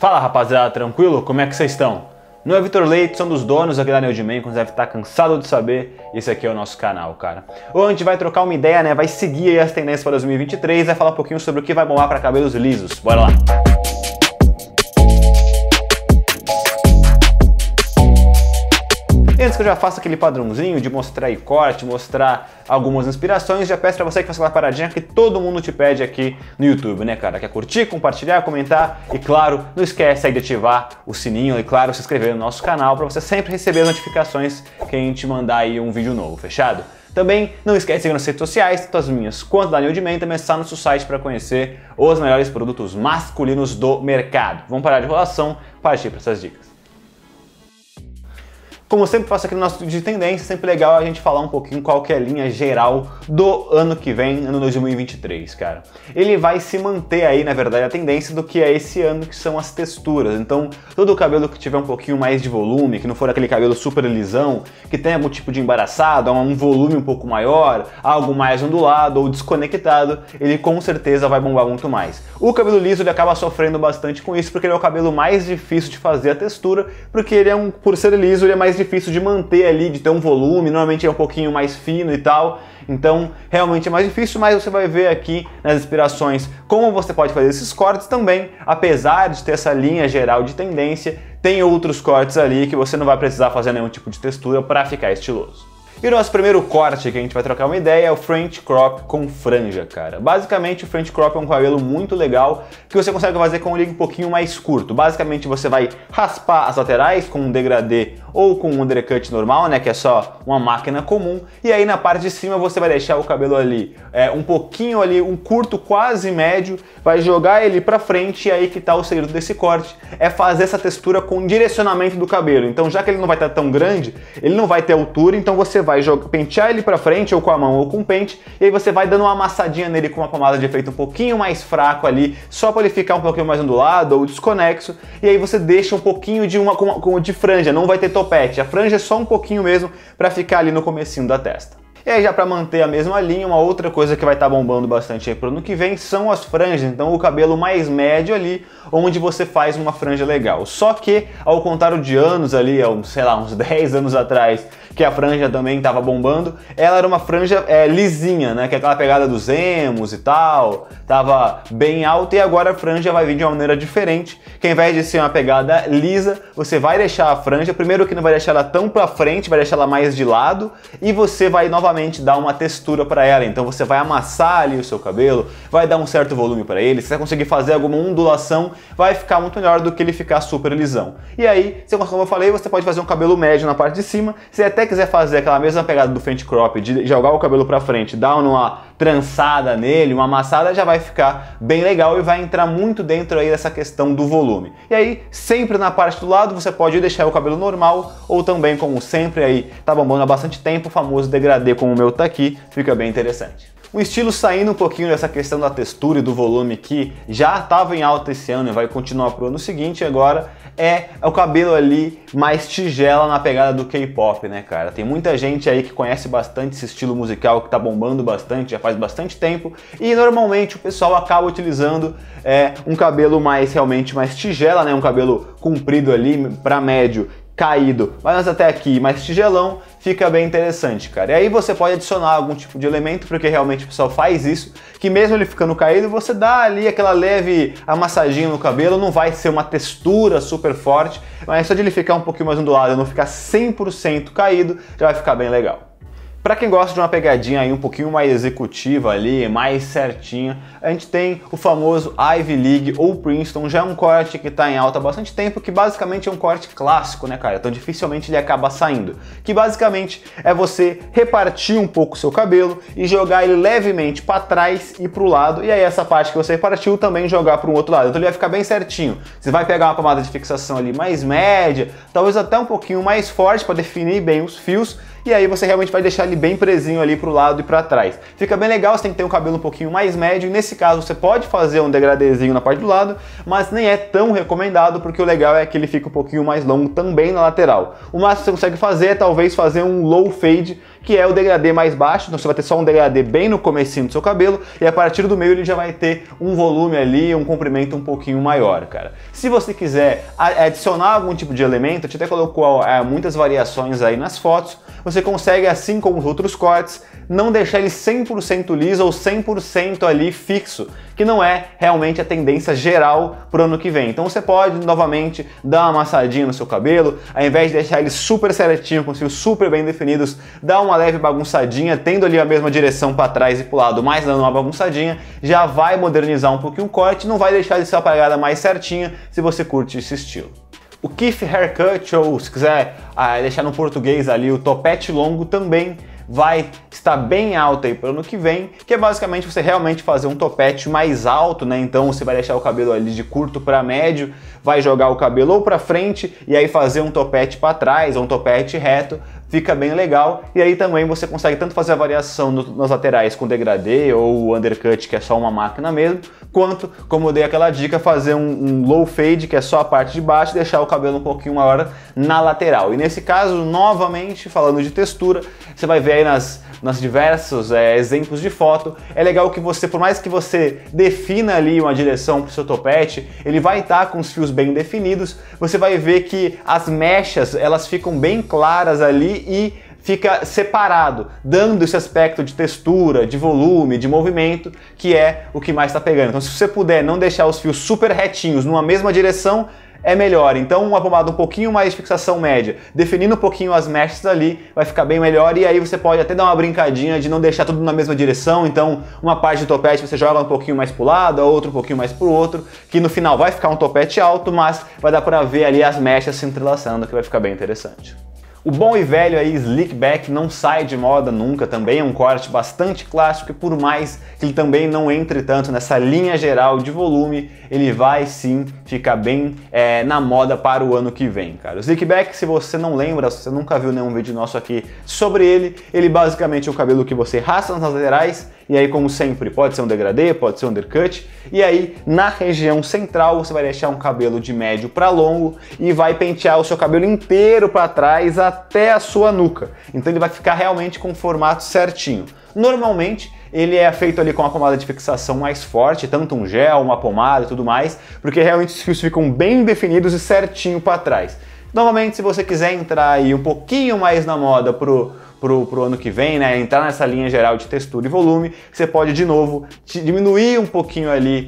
Fala rapaziada, tranquilo? Como é que vocês estão? Não é Vitor Leite, sou um dos donos aqui da Neodman, como você deve estar cansado de saber, esse aqui é o nosso canal, cara. Hoje a gente vai trocar uma ideia, né? Vai seguir aí as tendências para 2023, vai falar um pouquinho sobre o que vai bombar para cabelos lisos. Bora lá! Antes que eu já faça aquele padrãozinho de mostrar aí corte, mostrar algumas inspirações, já peço pra você que faça aquela paradinha que todo mundo te pede aqui no YouTube, né, cara? Quer curtir, compartilhar, comentar e, claro, não esquece aí de ativar o sininho e, claro, se inscrever no nosso canal pra você sempre receber as notificações que a gente mandar aí um vídeo novo, fechado? Também não esquece de seguir nas redes sociais, tanto as minhas quanto da Neodman, também está no nosso site para conhecer os melhores produtos masculinos do mercado. Vamos parar de enrolação, partir para essas dicas. Como eu sempre faço aqui no nosso vídeo de tendência, sempre legal a gente falar um pouquinho qual que é a linha geral do ano que vem, ano 2023, cara. Ele vai se manter aí, na verdade, a tendência do que é esse ano, que são as texturas. Então, todo o cabelo que tiver um pouquinho mais de volume, que não for aquele cabelo super lisão, que tenha algum tipo de embaraçado, um volume um pouco maior, algo mais ondulado ou desconectado, ele com certeza vai bombar muito mais. O cabelo liso, ele acaba sofrendo bastante com isso, porque ele é o cabelo mais difícil de fazer a textura, porque ele é por ser liso, ele é mais difícil de manter ali, de ter um volume, normalmente é um pouquinho mais fino e tal, então realmente é mais difícil, mas você vai ver aqui nas inspirações como você pode fazer esses cortes também, apesar de ter essa linha geral de tendência, tem outros cortes ali que você não vai precisar fazer nenhum tipo de textura para ficar estiloso. E o nosso primeiro corte que a gente vai trocar uma ideia é o French Crop com franja, cara. Basicamente o French Crop é um cabelo muito legal que você consegue fazer com um ligue um pouquinho mais curto. Basicamente você vai raspar as laterais com um degradê ou com um undercut normal, né, que é só uma máquina comum. E aí na parte de cima você vai deixar o cabelo ali um pouquinho ali, um curto quase médio, vai jogar ele pra frente e aí que tá o segredo desse corte, é fazer essa textura com direcionamento do cabelo. Então já que ele não vai estar tão grande, ele não vai ter altura, então você vai pentear ele pra frente, ou com a mão ou com o pente, e aí você vai dando uma amassadinha nele com uma pomada de efeito um pouquinho mais fraco ali, só para ele ficar um pouquinho mais ondulado ou desconexo, e aí você deixa um pouquinho de franja, não vai ter topete, a franja é só um pouquinho mesmo para ficar ali no comecinho da testa. E aí já para manter a mesma linha, uma outra coisa que vai estar bombando bastante aí pro ano que vem são as franjas, então o cabelo mais médio ali, onde você faz uma franja legal. Só que, ao contrário de anos ali, sei lá, uns 10 anos atrás, que a franja também estava bombando, ela era uma franja lisinha, né, que é aquela pegada dos emos e tal, tava bem alta, e agora a franja vai vir de uma maneira diferente, que ao invés de ser uma pegada lisa, você vai deixar a franja, primeiro que não vai deixar ela tão pra frente, vai deixar ela mais de lado, e você vai novamente dar uma textura para ela, então você vai amassar ali o seu cabelo, vai dar um certo volume para ele, se você conseguir fazer alguma ondulação, vai ficar muito melhor do que ele ficar super lisão. E aí, como eu falei, você pode fazer um cabelo médio na parte de cima, se até quiser fazer aquela mesma pegada do French Crop, de jogar o cabelo para frente, dar uma trançada nele, uma amassada, já vai ficar bem legal e vai entrar muito dentro aí dessa questão do volume. E aí, sempre na parte do lado, você pode deixar o cabelo normal, ou também, como sempre aí, tá bombando há bastante tempo, o famoso degradê, como o meu tá aqui, fica bem interessante. Um estilo saindo um pouquinho dessa questão da textura e do volume que já estava em alta esse ano e vai continuar pro ano seguinte agora, é o cabelo ali mais tigela na pegada do K-pop, né, cara? Tem muita gente aí que conhece bastante esse estilo musical que tá bombando bastante, já faz bastante tempo, e normalmente o pessoal acaba utilizando um cabelo realmente mais tigela, né? Um cabelo comprido ali para médio, caído, mas até aqui mais tigelão, fica bem interessante, cara. E aí você pode adicionar algum tipo de elemento, porque realmente o pessoal faz isso, que mesmo ele ficando caído, você dá ali aquela leve amassadinha no cabelo, não vai ser uma textura super forte, mas só de ele ficar um pouquinho mais ondulado e não ficar 100% caído, já vai ficar bem legal. Para quem gosta de uma pegadinha aí um pouquinho mais executiva ali, mais certinha, a gente tem o famoso Ivy League ou Princeton, já é um corte que está em alta há bastante tempo, que basicamente é um corte clássico, né, cara? Então dificilmente ele acaba saindo. Que basicamente é você repartir um pouco o seu cabelo e jogar ele levemente para trás e para o lado, e aí essa parte que você repartiu também jogar para um outro lado. Então ele vai ficar bem certinho. Você vai pegar uma pomada de fixação ali mais média, talvez até um pouquinho mais forte para definir bem os fios, e aí você realmente vai deixar ele bem presinho ali pro lado e pra trás. Fica bem legal, você tem que ter um cabelo um pouquinho mais médio, e nesse caso você pode fazer um degradezinho na parte do lado, mas nem é tão recomendado, porque o legal é que ele fica um pouquinho mais longo também na lateral. O máximo que você consegue fazer é talvez fazer um low fade, que é o degradê mais baixo, então você vai ter só um degradê bem no comecinho do seu cabelo, e a partir do meio ele já vai ter um volume ali, um comprimento um pouquinho maior, cara. Se você quiser adicionar algum tipo de elemento, a gente até colocou muitas variações aí nas fotos, você consegue, assim como os outros cortes, não deixar ele 100% liso ou 100% ali fixo, que não é realmente a tendência geral pro ano que vem. Então você pode, novamente, dar uma amassadinha no seu cabelo, ao invés de deixar ele super certinho, com os fios super bem definidos, dar uma leve bagunçadinha, tendo ali a mesma direção para trás e pro lado, mas dando uma bagunçadinha, já vai modernizar um pouquinho o corte, não vai deixar de ser uma pegada mais certinha, se você curte esse estilo. O Keef Haircut, ou se quiser deixar no português ali, o topete longo, também vai estar bem alto aí para o ano que vem, que é basicamente você realmente fazer um topete mais alto, né? Então você vai deixar o cabelo ali de curto para médio, vai jogar o cabelo ou para frente e aí fazer um topete para trás ou um topete reto, fica bem legal. E aí também você consegue tanto fazer a variação nas laterais com degradê ou o undercut, que é só uma máquina mesmo, quanto, como eu dei aquela dica, fazer um low fade, que é só a parte de baixo, e deixar o cabelo um pouquinho maior na lateral. E nesse caso, novamente, falando de textura, você vai ver aí nas diversos exemplos de foto, é legal que você, por mais que você defina ali uma direção para o seu topete, ele vai estar com os fios bem definidos, você vai ver que as mechas, elas ficam bem claras ali e fica separado, dando esse aspecto de textura, de volume, de movimento, que é o que mais está pegando. Então se você puder não deixar os fios super retinhos numa mesma direção, é melhor. Então uma pomada um pouquinho mais de fixação média, definindo um pouquinho as mechas ali, vai ficar bem melhor, e aí você pode até dar uma brincadinha de não deixar tudo na mesma direção, então uma parte do topete você joga um pouquinho mais pro lado, a outra um pouquinho mais pro outro, que no final vai ficar um topete alto, mas vai dar pra ver ali as mechas se entrelaçando, que vai ficar bem interessante. O bom e velho aí slick back não sai de moda nunca, também é um corte bastante clássico e por mais que ele também não entre tanto nessa linha geral de volume, ele vai sim ficar bem na moda para o ano que vem, cara. O slick back, se você não lembra, se você nunca viu nenhum vídeo nosso aqui sobre ele basicamente é o cabelo que você raspa nas laterais, e aí como sempre pode ser um degradê, pode ser um undercut, e aí na região central você vai deixar um cabelo de médio para longo e vai pentear o seu cabelo inteiro para trás até a sua nuca. Então ele vai ficar realmente com o formato certinho. Normalmente ele é feito ali com uma pomada de fixação mais forte, tanto um gel, uma pomada e tudo mais, porque realmente os fios ficam bem definidos e certinho para trás. Normalmente, se você quiser entrar aí um pouquinho mais na moda pro ano que vem, né, entrar nessa linha geral de textura e volume, você pode de novo diminuir um pouquinho ali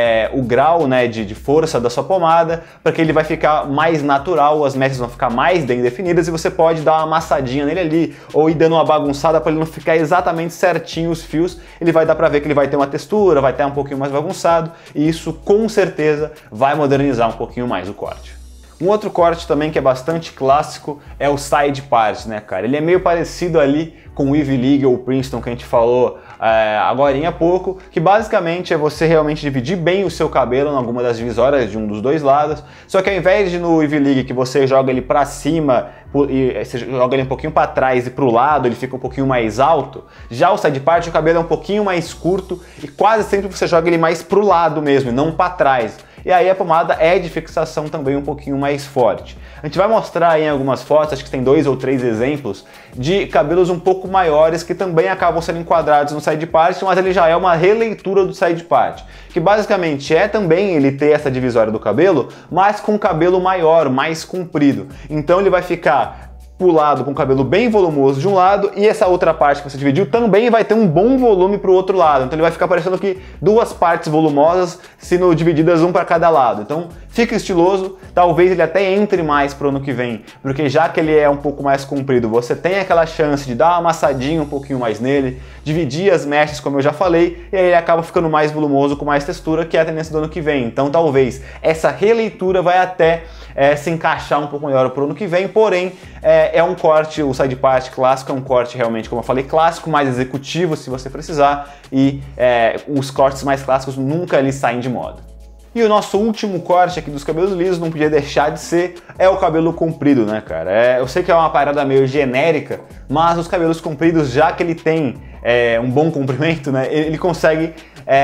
o grau, né, de força da sua pomada, para que ele vai ficar mais natural, as mechas vão ficar mais bem definidas e você pode dar uma amassadinha nele ali, ou ir dando uma bagunçada para ele não ficar exatamente certinho os fios, ele vai dar para ver que ele vai ter uma textura, vai estar um pouquinho mais bagunçado, e isso com certeza vai modernizar um pouquinho mais o corte. Um outro corte também que é bastante clássico é o side part, né, cara? Ele é meio parecido ali com o Ivy League ou o Princeton que a gente falou agora há pouco, que basicamente é você realmente dividir bem o seu cabelo em alguma das divisórias de um dos dois lados, só que ao invés de no Ivy League que você joga ele para cima e você joga ele um pouquinho para trás e para o lado, ele fica um pouquinho mais alto, já o side part o cabelo é um pouquinho mais curto e quase sempre você joga ele mais para o lado mesmo, e não para trás. E aí a pomada é de fixação também um pouquinho mais forte. A gente vai mostrar aí em algumas fotos, acho que tem 2 ou 3 exemplos, de cabelos um pouco maiores que também acabam sendo enquadrados no side part, mas ele já é uma releitura do side part, que basicamente é também ele ter essa divisória do cabelo, mas com o cabelo maior, mais comprido. Então ele vai ficar pro lado com o cabelo bem volumoso de um lado e essa outra parte que você dividiu também vai ter um bom volume pro outro lado. Então ele vai ficar parecendo que duas partes volumosas sendo divididas um para cada lado. Então fica estiloso, talvez ele até entre mais pro ano que vem, porque já que ele é um pouco mais comprido, você tem aquela chance de dar uma amassadinha um pouquinho mais nele, dividir as mechas como eu já falei, e aí ele acaba ficando mais volumoso, com mais textura, que é a tendência do ano que vem. Então talvez essa releitura vai até se encaixar um pouco melhor pro ano que vem, porém é um corte, o side part clássico é um corte realmente, como eu falei, clássico, mais executivo se você precisar, e os cortes mais clássicos nunca eles saem de moda. E o nosso último corte aqui dos cabelos lisos, não podia deixar de ser, é o cabelo comprido, né, cara? Eu sei que é uma parada meio genérica, mas os cabelos compridos, já que ele tem um bom comprimento, né, ele consegue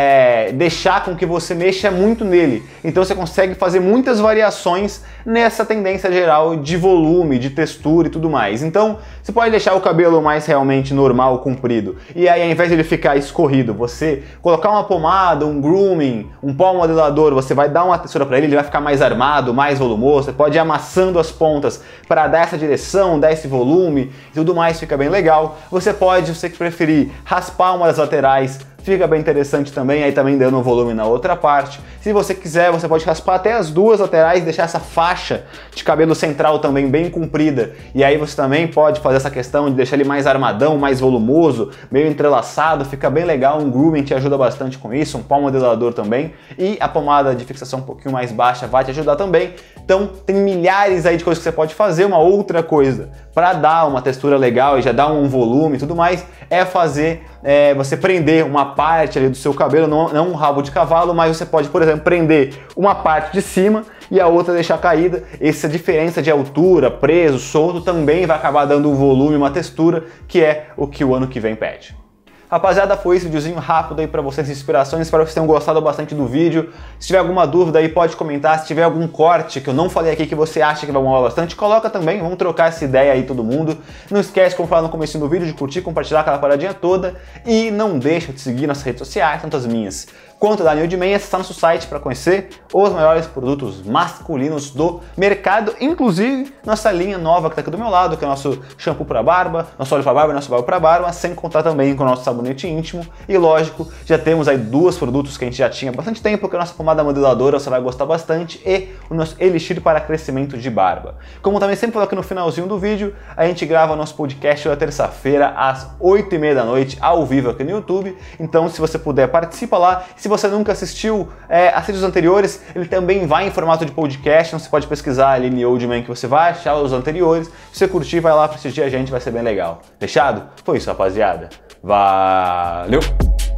deixar com que você mexa muito nele. Então você consegue fazer muitas variações nessa tendência geral de volume, de textura e tudo mais. Então você pode deixar o cabelo mais realmente normal, comprido, e aí ao invés de ele ficar escorrido, você colocar uma pomada, um grooming, um pó modelador, você vai dar uma textura para ele, ele vai ficar mais armado, mais volumoso. Você pode ir amassando as pontas para dar essa direção, dar esse volume e tudo mais, fica bem legal. Você pode, se você preferir, raspar uma das laterais, fica bem interessante também, aí também dando volume na outra parte. Se você quiser, você pode raspar até as duas laterais, deixar essa faixa de cabelo central também bem comprida, e aí você também pode fazer essa questão de deixar ele mais armadão, mais volumoso, meio entrelaçado, fica bem legal. Um grooming te ajuda bastante com isso, um pó modelador também, e a pomada de fixação um pouquinho mais baixa vai te ajudar também. Então tem milhares aí de coisas que você pode fazer. Uma outra coisa para dar uma textura legal e já dar um volume e tudo mais é fazer você prender uma parte ali do seu cabelo, não um rabo de cavalo, mas você pode, por exemplo, prender uma parte de cima e a outra deixar caída. Essa diferença de altura, preso, solto, também vai acabar dando um volume, uma textura, que é o que o ano que vem pede. Rapaziada, foi esse videozinho rápido aí pra vocês, inspirações. Espero que vocês tenham gostado bastante do vídeo. Se tiver alguma dúvida aí, pode comentar. Se tiver algum corte que eu não falei aqui que você acha que vai molar bastante, coloca também. Vamos trocar essa ideia aí, todo mundo. Não esquece, como falar no começo do vídeo, de curtir, compartilhar aquela paradinha toda. E não deixa de seguir nas redes sociais, tanto as minhas quanto da New de Meia. Acessar nosso site para conhecer os maiores produtos masculinos do mercado, inclusive nossa linha nova que tá aqui do meu lado, que é o nosso shampoo para barba, nosso óleo para barba e nosso óleo para barba, sem contar também com o nosso sabonete íntimo. E lógico, já temos aí dois produtos que a gente já tinha há bastante tempo, que é a nossa pomada modeladora, você vai gostar bastante, e o nosso elixir para crescimento de barba. Como também sempre falo aqui no finalzinho do vídeo, a gente grava nosso podcast toda terça-feira às 8h30 da noite, ao vivo aqui no YouTube. Então, se você puder, participa lá. Se você nunca assistiu, assiste os anteriores, ele também vai em formato de podcast, então você pode pesquisar ali no Old Man que você vai achar os anteriores. Se você curtir, vai lá prestigiar a gente, vai ser bem legal. Fechado? Foi isso, rapaziada. Valeu!